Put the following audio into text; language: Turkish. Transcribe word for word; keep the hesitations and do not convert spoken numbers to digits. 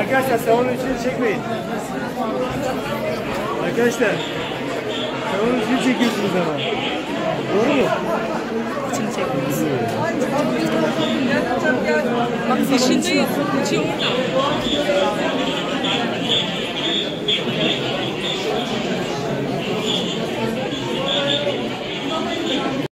Arkadaşlar salonun içini çekmeyin. Arkadaşlar salonun içini çekiyorsunuz ama. Doğru mu? İçini çekmiyoruz. Bak dışındayız. İçi orada.